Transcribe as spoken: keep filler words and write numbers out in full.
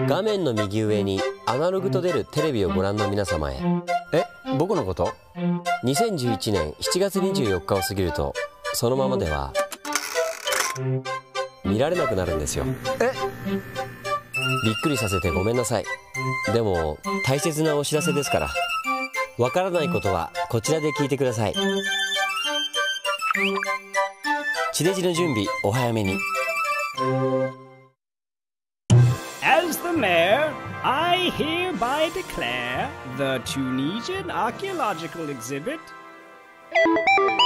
画面の右上にアナログと出るテレビをご覧の皆様へ。 え、僕のこと？ にせんじゅういちねんしちがつにじゅうよっかを過ぎるとそのままでは見られなくなるんですよ。 え？ びっくりさせてごめんなさい。でも大切なお知らせですから、わからないことはこちらで聞いてください。地デジの準備お早めに。 As the mayor, I hereby declare the Tunisian archaeological exhibit